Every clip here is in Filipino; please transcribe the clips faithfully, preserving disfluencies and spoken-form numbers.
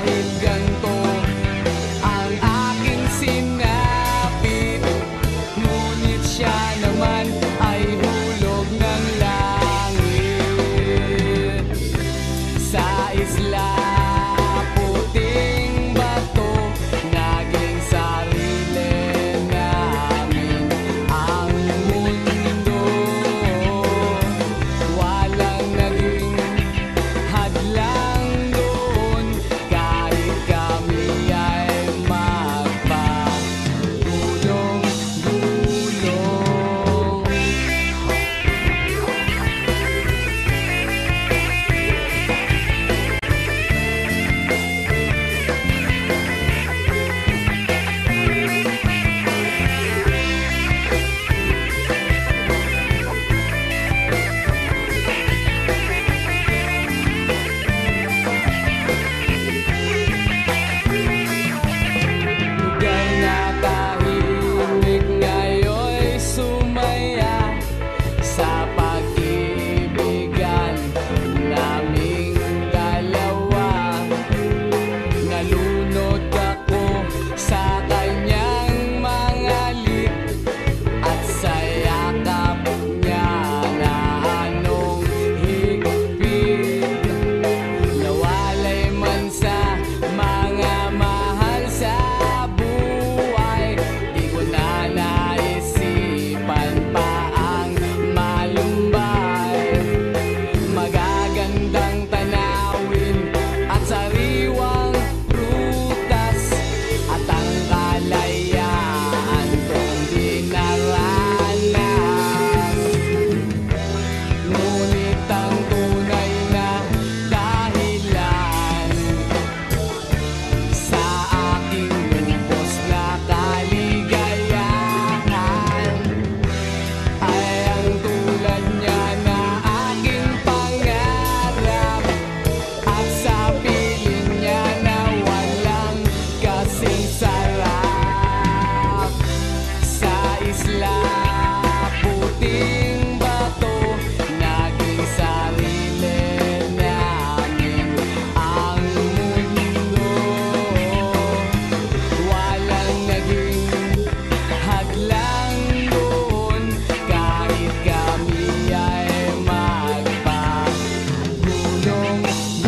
Dahil ganto ang aking sinabi, ngunit siya naman ay hulog ng langit. Sa isla puting bato, naging sarili namin ang mundo. Walang naging hadlang doon, kahit kami ay magpagulong-gulong. Lugar na tahimik ngayon'y sumaya sa pag-ibigan naming dalawa. Nalunod ako sa kanyang mga lik at sa yakap niya na anong higpit. Nawalay man sa mga mahal sa buhay, di ko na naisipan pa ang malumbay. Magagandang tanawin at sariwang prutas, at ang kalayaan kong dinaranas. Ngunit ang tunay na dahilan sa aking lubos na kaligayahan ay ang tulad niya na aking pangarap, at sa piling niya na walang kasing sarap. Sa isla puting bato, naging sarili namin ang mundo. Walang naging hadlang doon, kahit kami ay magpagulong-gulong.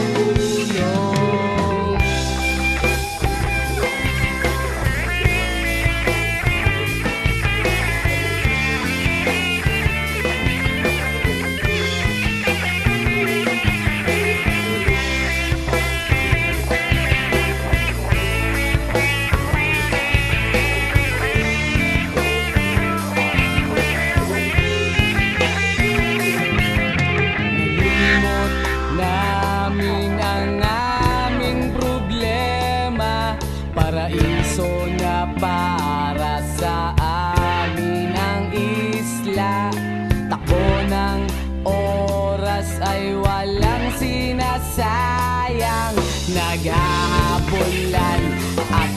Nalimot namin ang aming problema, paraiso na para sa amin ang isla. Takbo ng oras ay walang sinasayang, naghahabulan at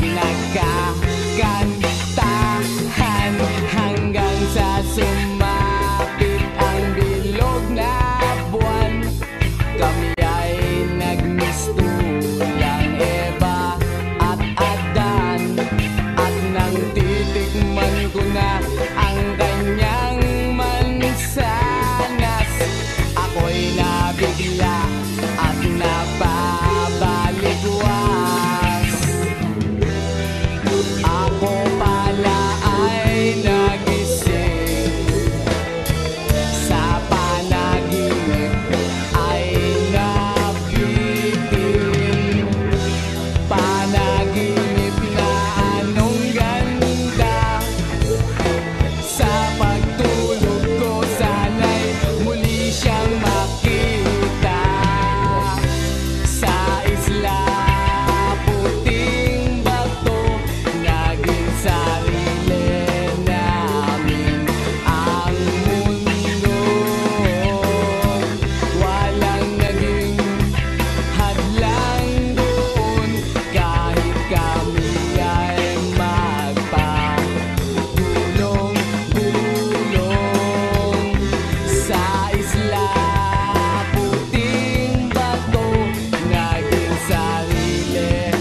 nagkakantahan hanggang sa sumapit ang bilog na buwan. Kami ay nagmistulang Eva at Adan, at nang titikman ko na ang kanyang mansanas, ako'y nabigla at napabalikwas. Ako pala ay nagising sa panaginip, ay nabitin. Panaginip na anong ganda, sa pagtulog ko sana'y muli siyang makita. Sa isla puting bato, naging sarili namin ang mundo. Walang naging hadlang doon, kahit kami ay magpagulong-gulong. Sa isla puting bato, naging sarili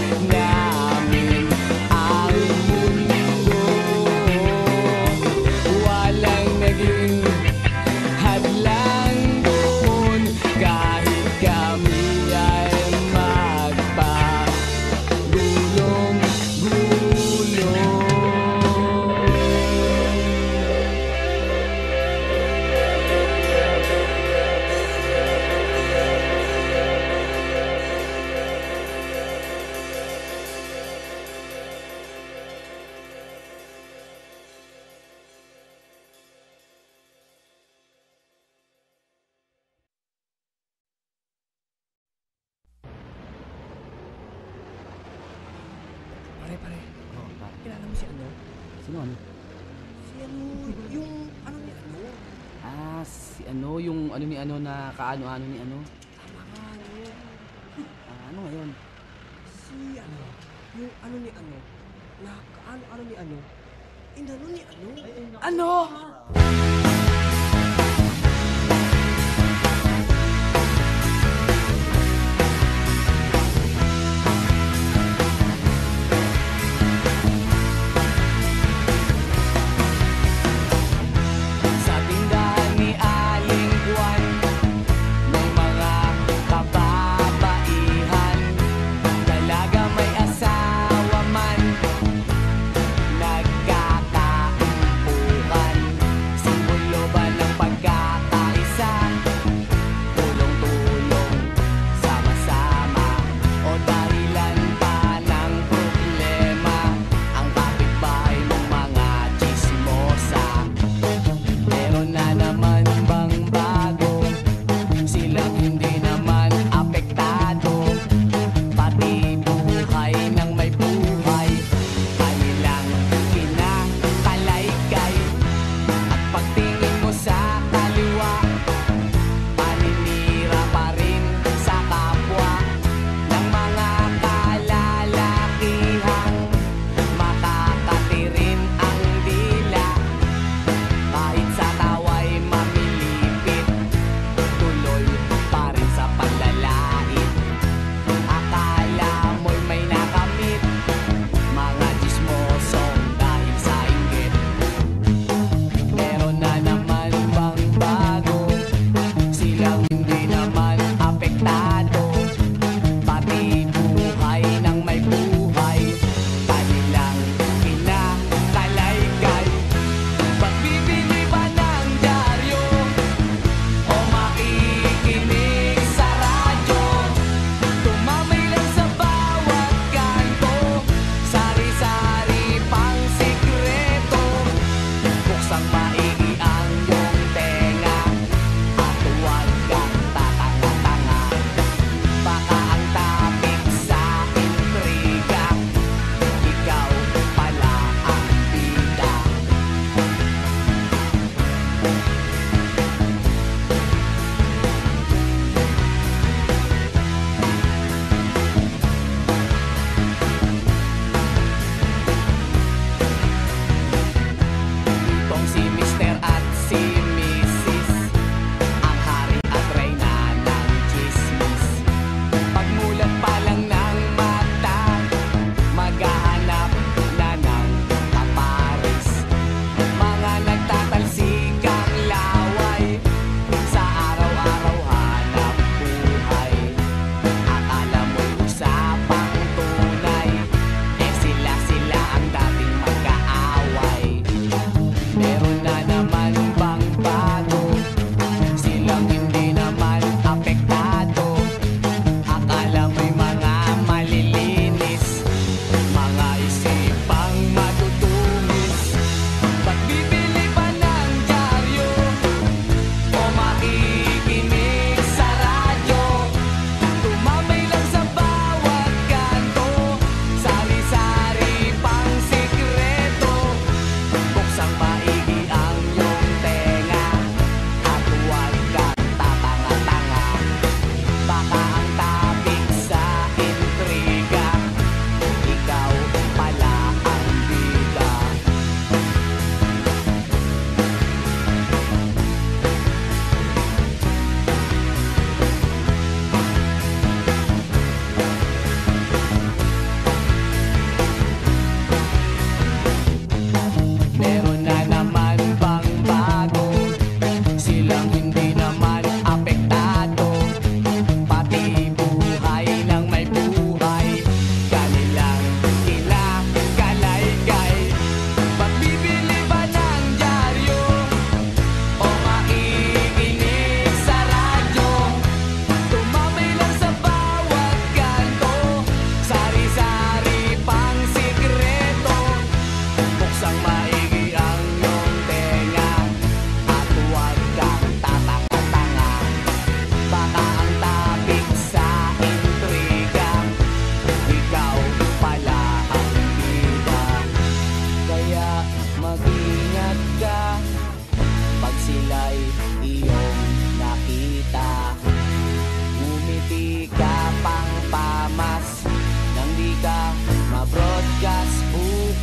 Pare, pare. Oh, pare. Kilala mo si ano? Sino ano? Si ano, yung ano ni ano? Ah, si ano, yung ano ni ano na kaano-ano ni ano? Tama nga, ano? Ah, ano ngayon? Si ano, yung ano ni ano? Na kaano-ano ni ano? Inano ni ano? Ano? Sa tindahan ni Aling Juan, may mga kababaihan, dalaga may asawa man, nagkakaumpukan. Simbolo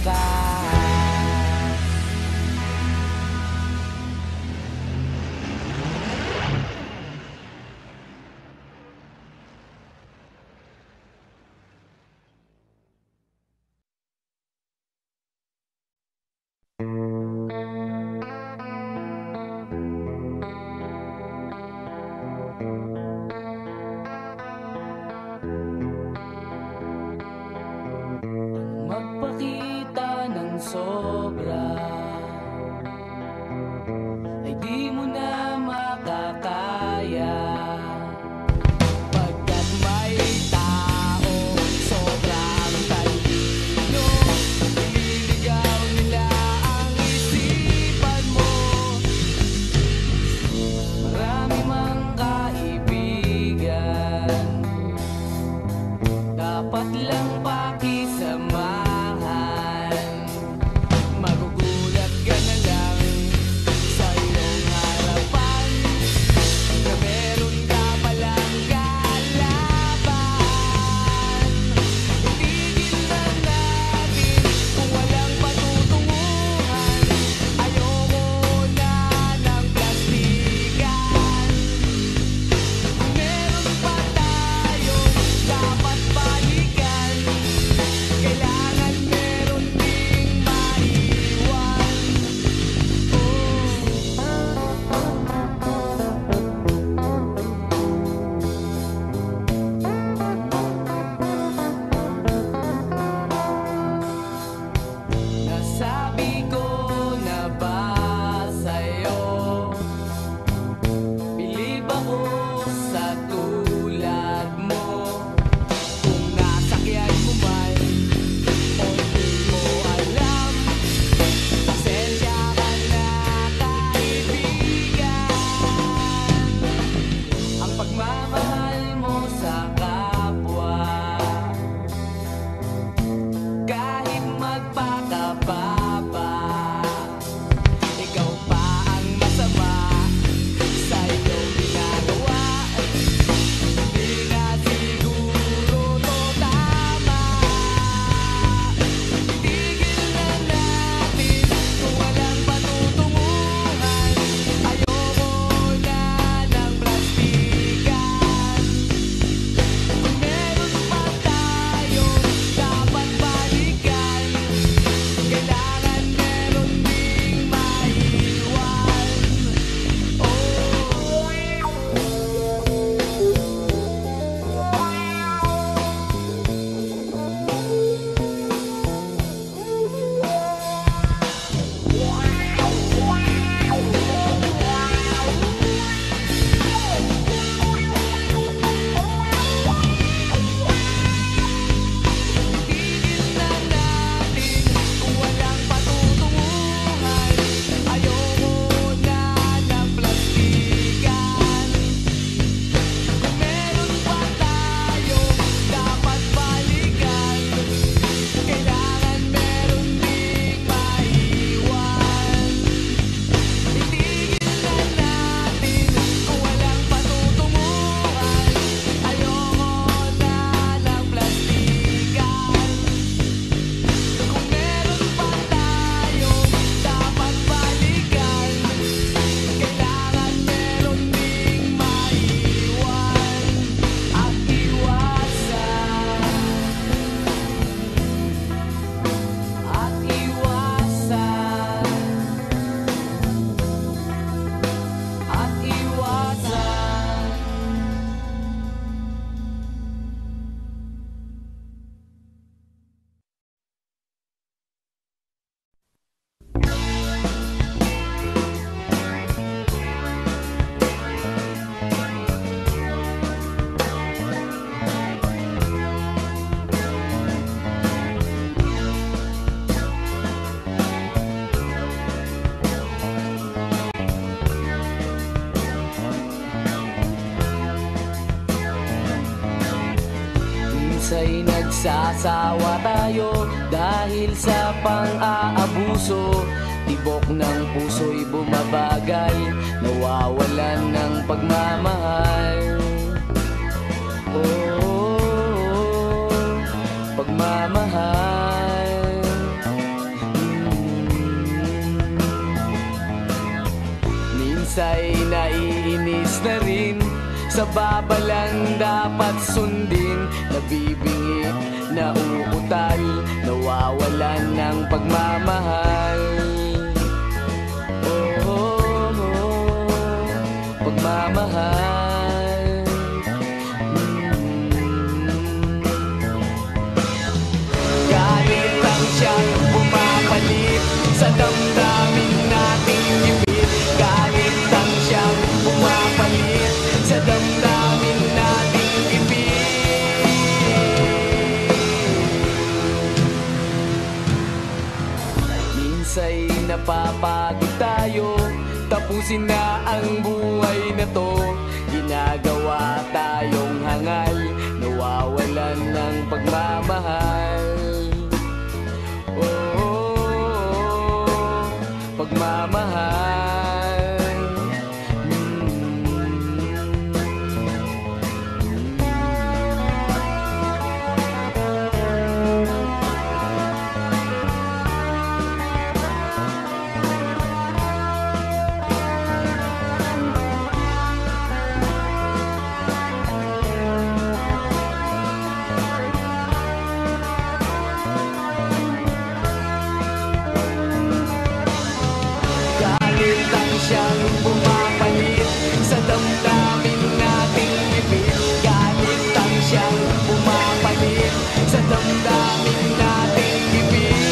Magpakita ng sobra ay di mo na makakaya, pagkat may tao sobrang talino, nililigaw nila ang isipan mo. Marami mang kaibigan, dapat lang pakisama. Magugulat ka na lang sa iyong harapan na meron ka palang kalaban. Itigil na natin kung walang patutunguhan. Ayoko na ng plastikan. Kung meron pa tayong dapat balikan, kailangan meron ding maiwan. Nasabi ko na ba sa'yo, bilib ako sa tulad mo. Kung nasakyan mo man o di mo alam, pasensya ka na kaibigan. Ang pagmamahal mo sa kapwa, kahit magpakababa, ikaw pa ang masama sa iyong ginagawa. Hindi na siguro to tama. Itigil na natin kung walang patutunguhan. Ayoko na ng plastikan. Kung meron pa tayong dapat balikan, kailangan meron ding maiwan. Itigil na natin kung walang patutunguhan. Ayoko na ng plastikan. Kung meron pa tayong dapat balikan, kailangan meron ding maiwan. Itigil na natin kung walang patutunguhan. Ayoko na ng plastikan. Kung meron pa tayong dapat balikan, kailangan meron ding maiwan at iwasan. At iwasan. At iwasan. Minsa'y nagsasawa tayo dahil sa pang-aabuso. Tibok ng puso'y bumabagal, nawawalan ng pagmamahal. Oh, pagmamahal. Minsa'y naiinis na rin sa babalang dapat sundin. Nabibingi, nauutal, nawawalan ng pagmamahal. Oh, oh, oh, pagmamahal. mm. Galit ang siyang pumapalit sa damdamin nating ibig. Galit ang siyang pumapalit sa damdamin nating ibig. Minsa'y napapagod tayo, tapusin na ang buhay na to. Ginagawa tayong hangal, nawawalan ng pagmamahal. Oh, oh, oh, pagmamahal. Siyang pumapalit sa damdamin nating ibig. Galit ang siyang pumapalit sa damdamin nating ibig.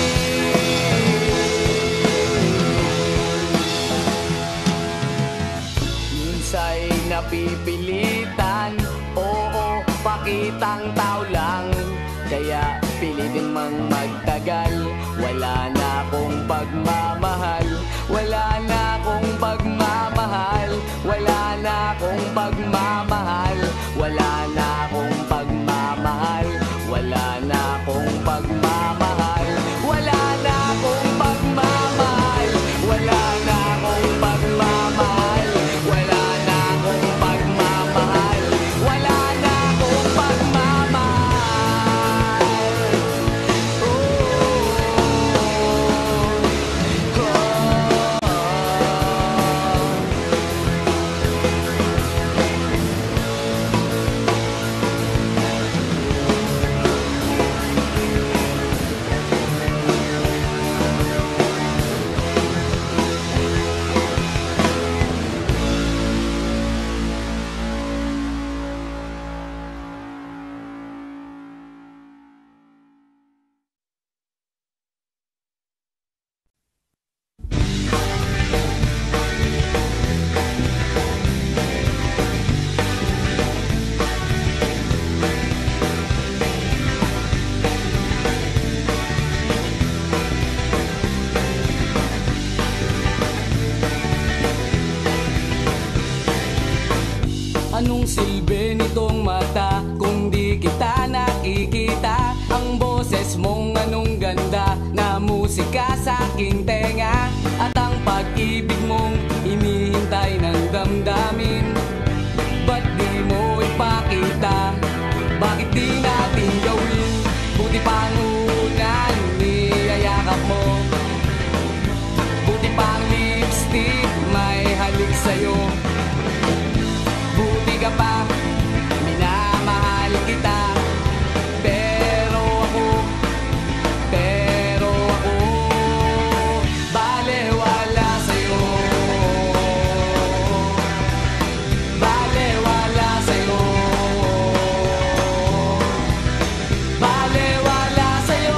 Minsa'y napipilitan, oo, pakitang tao lang. Kaya pilitin mang magtagal, wala na akong pagmamahal. Wala na akong pagmamahal. Wala na akong pagmamahal. Wala na akong pagmamahal. Wala na akong pagmamahal. Wala na akong pagmamahal. Wala na akong pagmamahal. Wala na akong pagmamahal. Wala na akong pagmamahal. Oh, oh. Anong silbi nitong mata kung di kita nakikita? Ang boses mong anong ganda na musika sa aking tenga. At ang pag-ibig mong hinihintay ng damdamin. Ba't di mo ipakita? Bakit di natin gawin? Buti pang unan, niyayakap mo. Buti pang lipstick, may halik sa'yo. Buti ka pa, minamahal kita. Pero ako, pero ako, balewala sa'yo. Balewala sa'yo. Balewala sa'yo.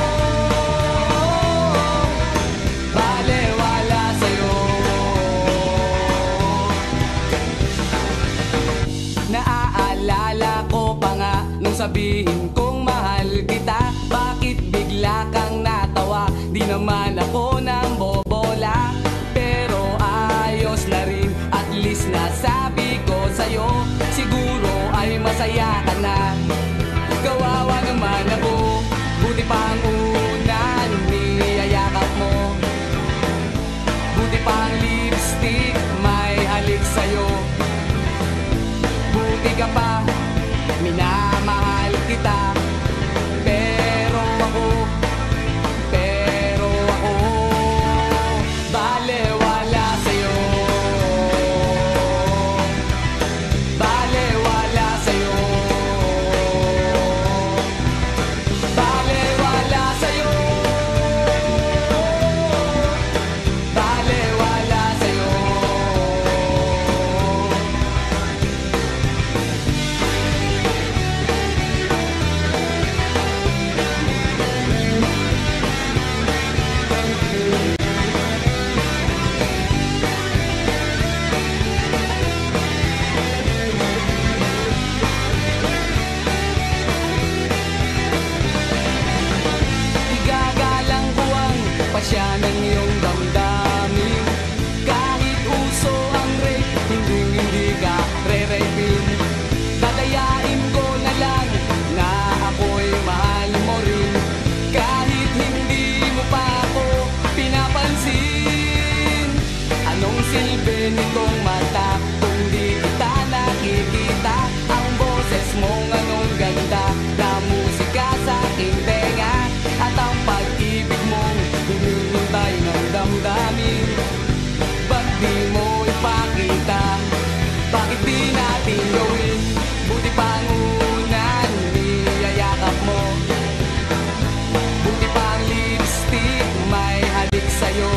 Balewala sa'yo. Naaalala ko pa nga nung sabihin kong mahal kita. Bakit bigla kang natawa? Di naman ako nang bobola. Pero ayos na rin, at least nasabi ko sa'yo. Siguro ay masaya ka na. Kawawa naman ako. Buti pang unan, niyayakap mo. Buti pang lipstick, may halik sa'yo. Buti ka pa, minamahal kita. Pero ako, pero ako, nitong mata. Kung di kita nakikita, ang boses mong anong ganda na musika sa aking tenga. At ang pag-ibig mong hinihintay ng damdamin. Ba't di mo ipakita? Bakit di natin gawin? Buti pang unan, niyayakap mo. Buti pang lipstick, may halik sa'yo.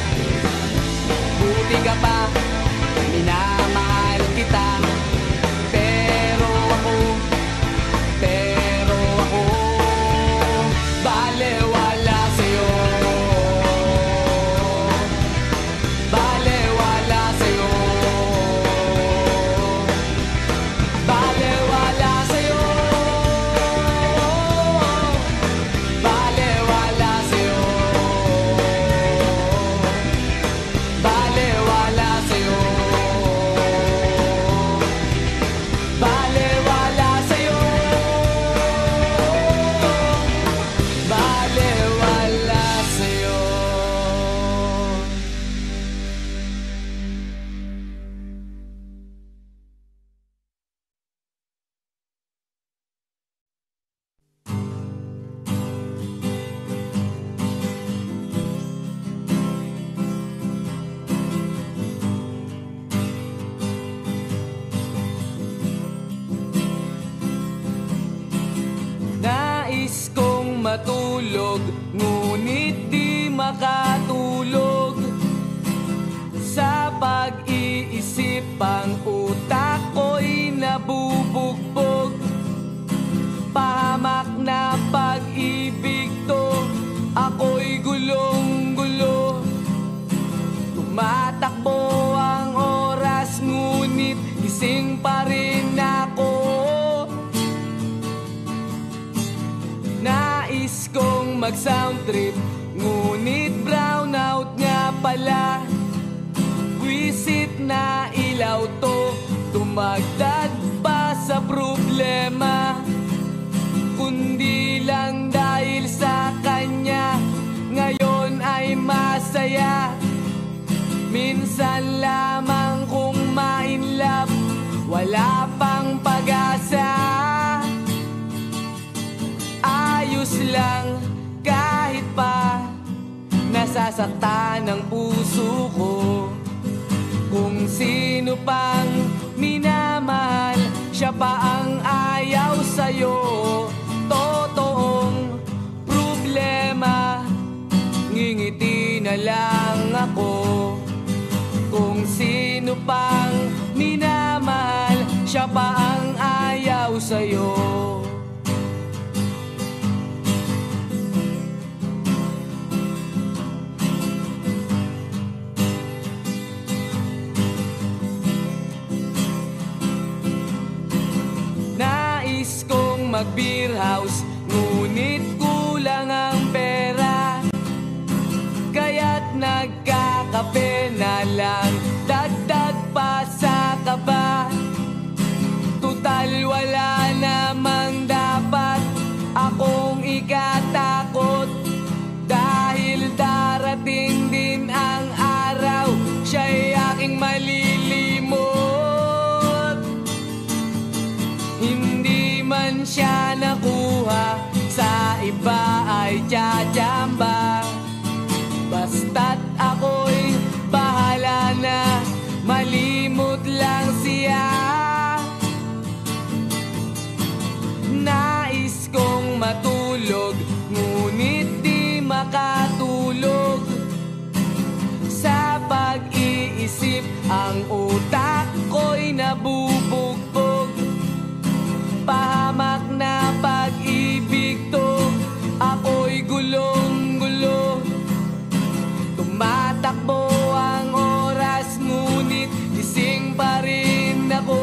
Buti ka pa, minamahal kita. Pero ako, pero ako, balewala sa'yo. Balewala sa'yo. Balewala sa'yo. Balewala sa'yo. Balewala sa'yo. Balewala sa'yo. Balewala sa'yo. Nais kong matulog, ngunit di makatulog. Sa pag-iisip ang utak ko'y nabubugbog. Pahamak na pag-ibig to, ako'y gulong-gulo. Tumatakbo ang oras, ngunit gising pa rin ako. Nais kong mag-sound trip, ngunit brownout nga pala. Wisit na ilaw to, tumagdag pa sa problema. Kundi lang dahil sa kanya, ngayon ay masaya. Minsan lamang kung ma-inlove, wala pang pag-asa. Ayos lang kahit pa nasasaktan ang puso ko. Kung sino pang minamahal, siya pa ang ayaw sa'yo. Totoong problema, ngingiti na lang ako. Kung sino pang minamahal, siya pa ang ayaw sa'yo. Nais kong mag-beer house, ngunit kulang ang pera. Kaya't nagkakape na lang, dagdag pa sa kaba. Tutal wala namang dapat akong ikatakot. Dahil darating din ang araw, siya'y aking malilimot. Hindi man siya nakuha, sa iba ay tsatsamba. Basta't ako'y bahala na, malimot lang siya. Nais kong matulog, ngunit di makatulog. Sa pag-iisip ang utak ko'y nabubugbog. Pahamak na pag-ibig to, ako'y gulong-gulo. Tumatakbo ang oras, ngunit gising pa rin ako.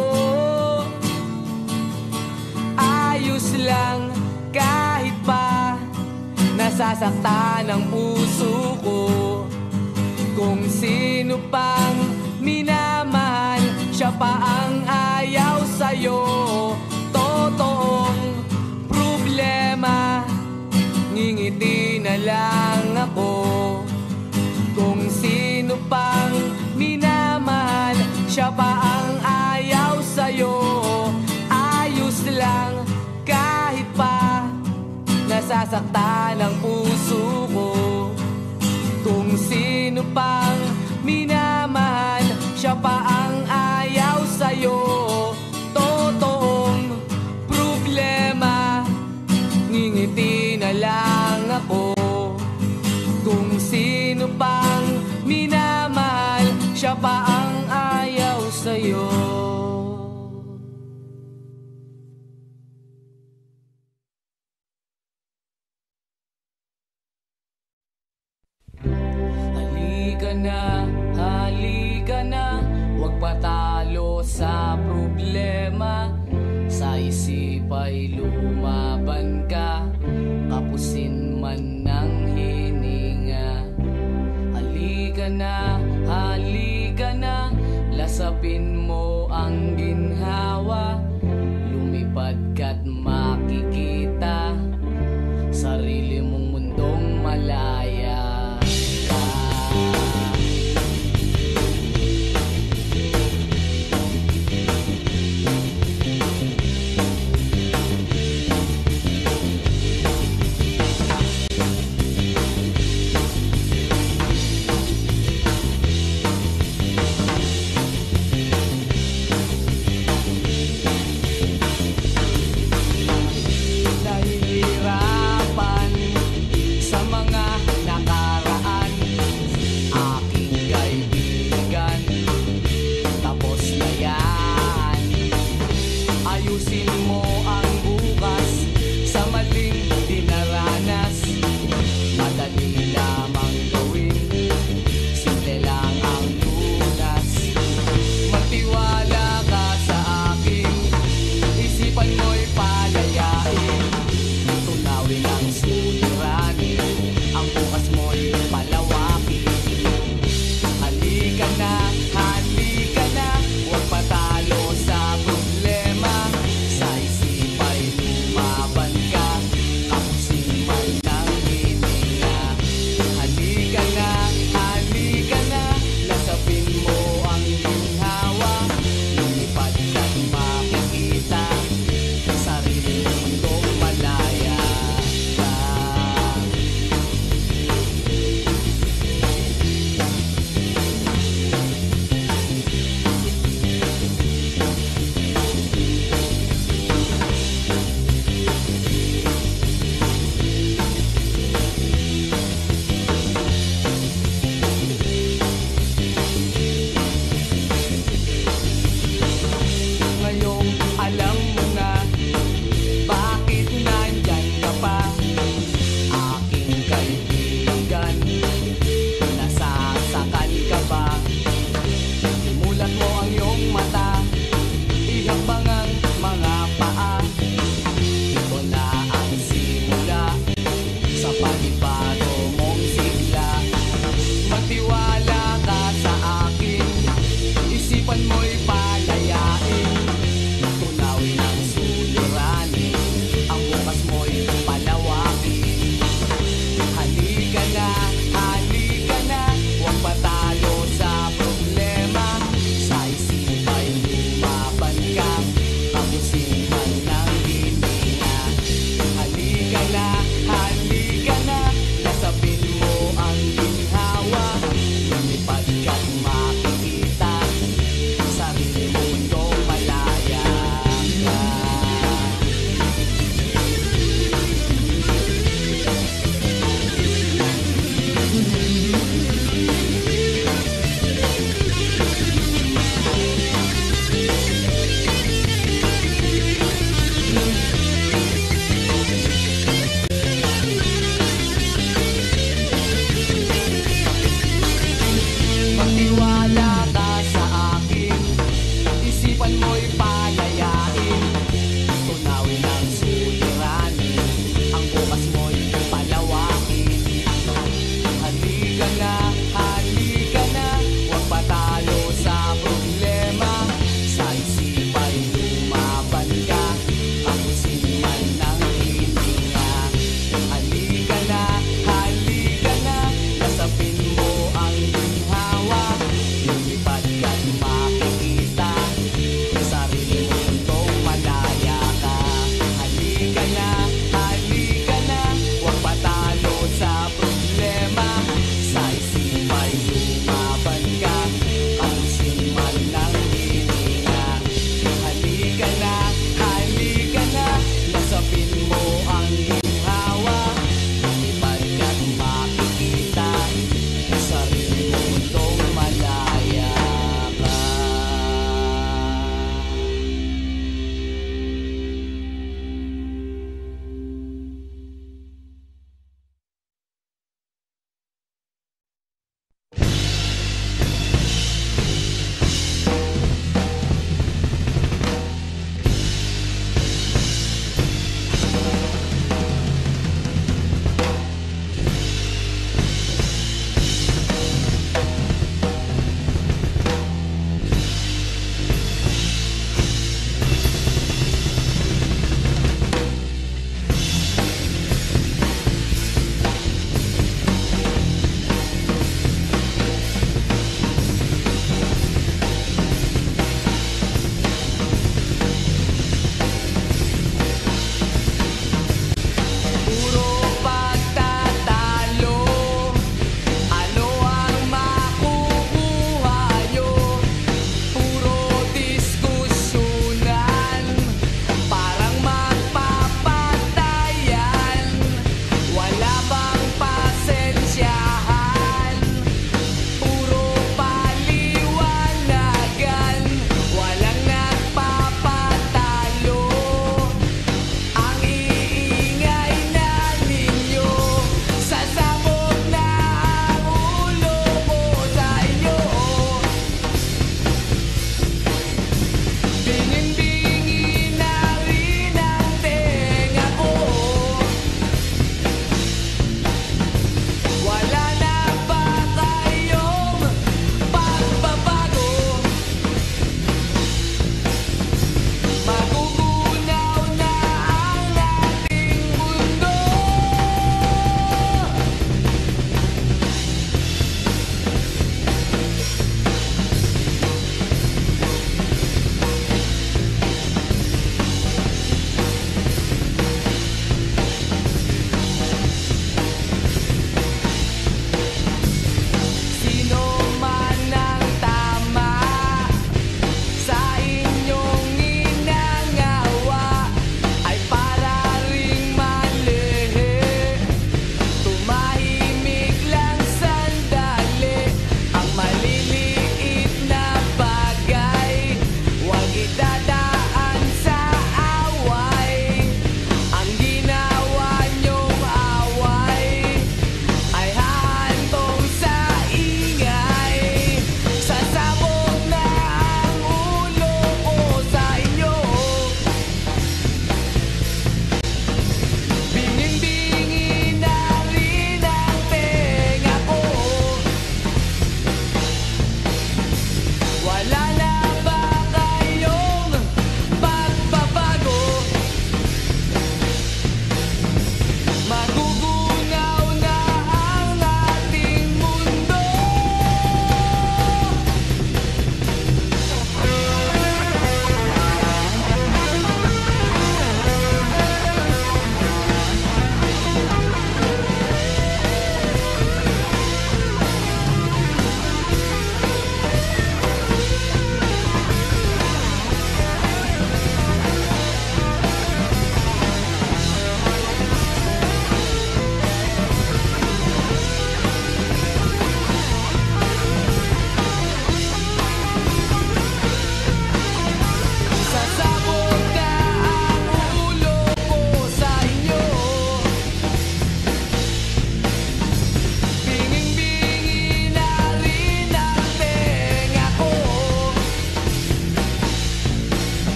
Ayos lang kahit pa nasasaktan ang puso ko. Kung sino pang minamahal, siya pa ang ayaw sa'yo. Totoong problema, ngingiti na lang ako. Kung sino pang minamahal, siya pa ang ayaw sa'yo. Ayos lang kahit pa nasasaktan ang puso ko. Kung sino pang minamahal, siya pa ang ayaw sa'yo. Totoong problema, ngingiti na lang ako. Kung sino pang minamahal, siya pa ang ayaw sa'yo. Halika na, halika na, huwag patalo sa problema. Sa isip ay lumaban ka, kapusin man ng hininga. Halika na, halika na, lasapin mo ang ginhawa. Lumipad ka't makikita sarili mong mundong malaya ka.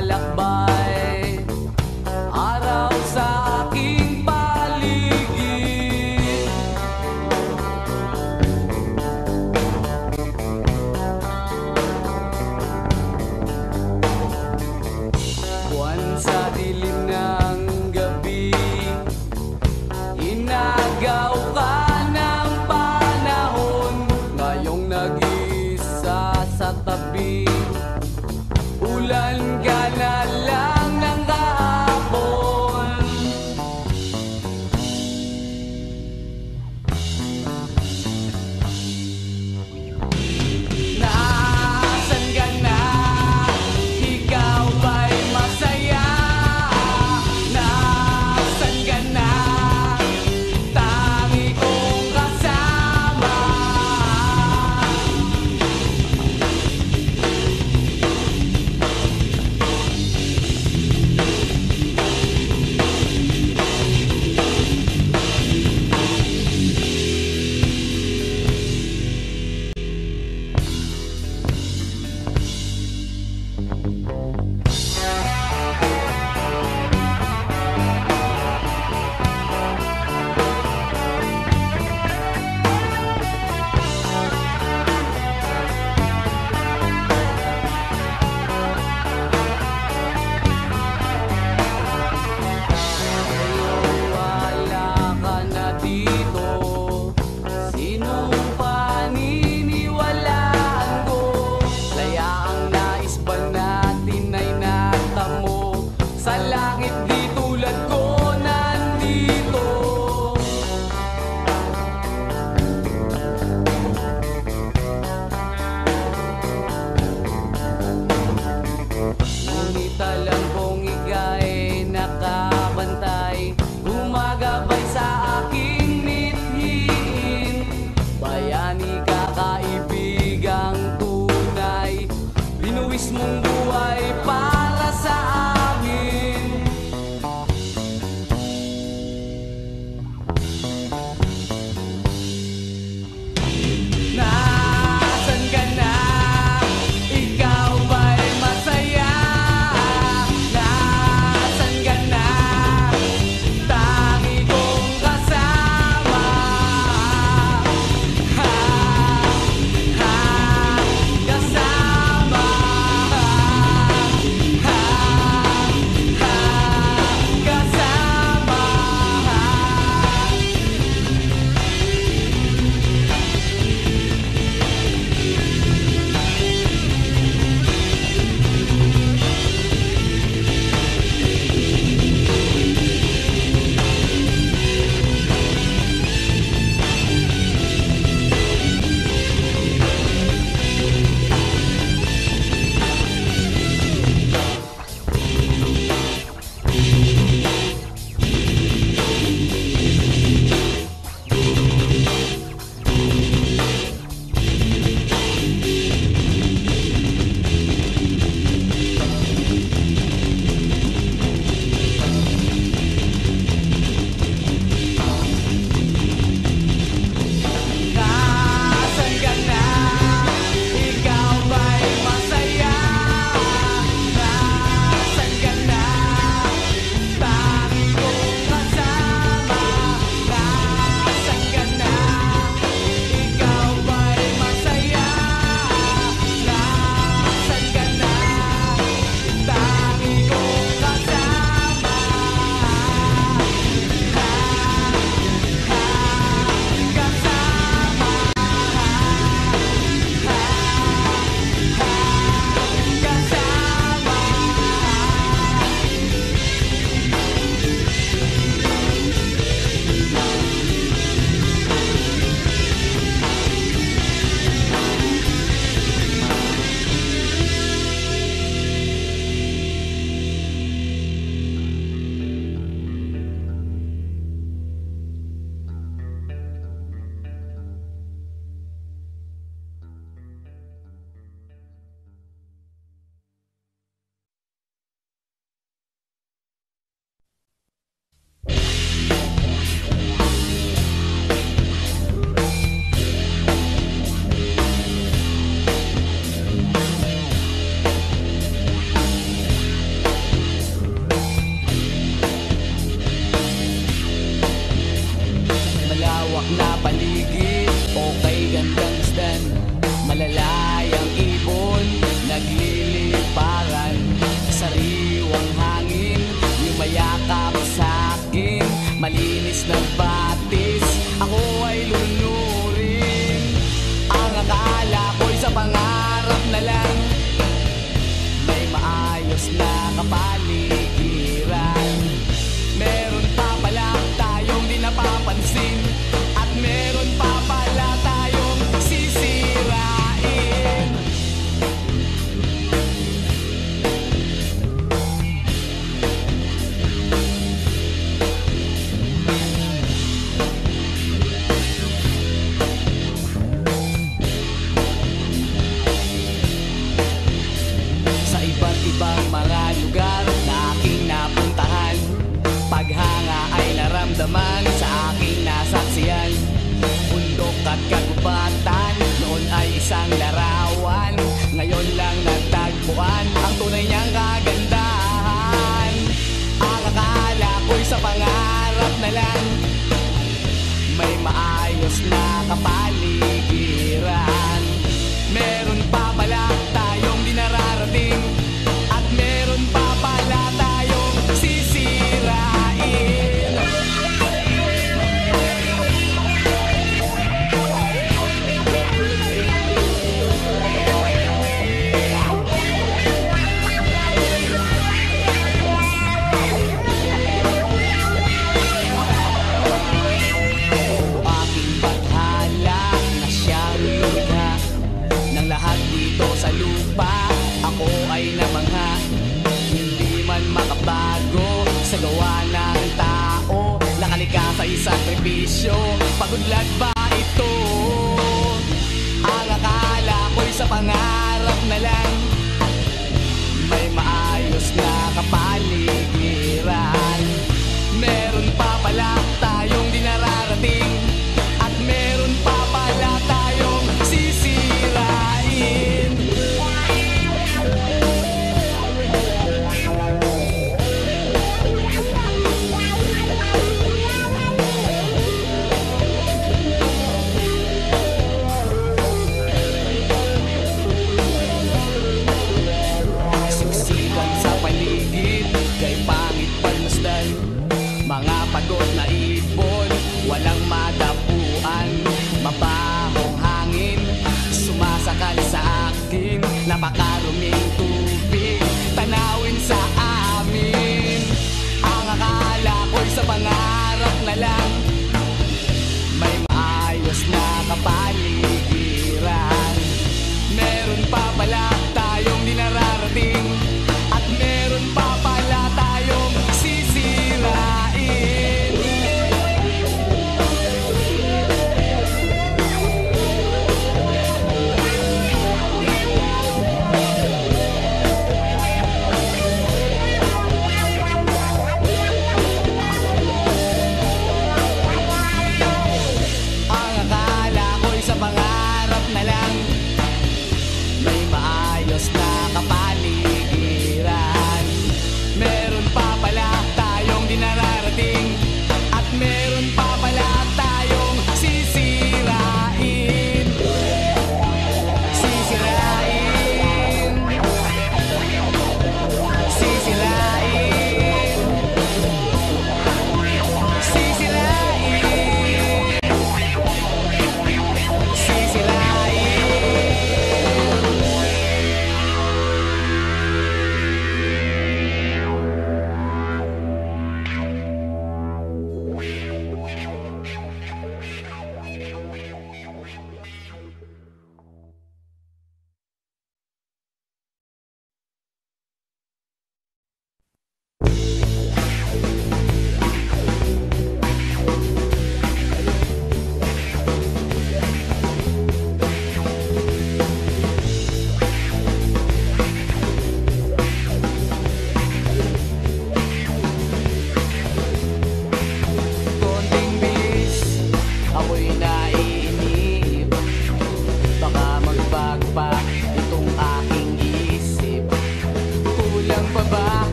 lumalakbay, araw sa aking paligid. Buwan sa dilim ng gabi, inagaw ka ng panahon, ngayong nag-isa sa tabi. Ulan ka na lang. malinis na batis, ako ay lulunurin. Ang akala ko'y sa pangarap na lang, may maayos na kapaligiran. Meron pa pala tayong di napapansin, at meron pa pala tayong sisirain. Sa iba't ibang mga lugar na aking napuntahan, paghanga ay naramdaman sa aking nasaksiyan. Bundok at kagubatan, noon ay isang larawan, ngayon lang natagpuan ang tunay niyang kagandahan. Ang akala ko'y sa pangarap na lang, may maayos na kapaligiran. Meron pa pala tayong di nararating, at meron pa pala tayong sisirain. Aking bathala na siyang lumikha ng lahat dito sa lupa, ako ay namangha. Hindi man makabago sa gawa ng tao, nakalikha sa isakripisyo, pagudlad ba ito? Ang akala ko'y sa pangarap na lang, may maayos na kapaligiran. Meron pa pala tayong di nararating, at meron pa pala tayong sisirain. Siksikan sa paligid, kay pangit pagmasdan, mga pagod na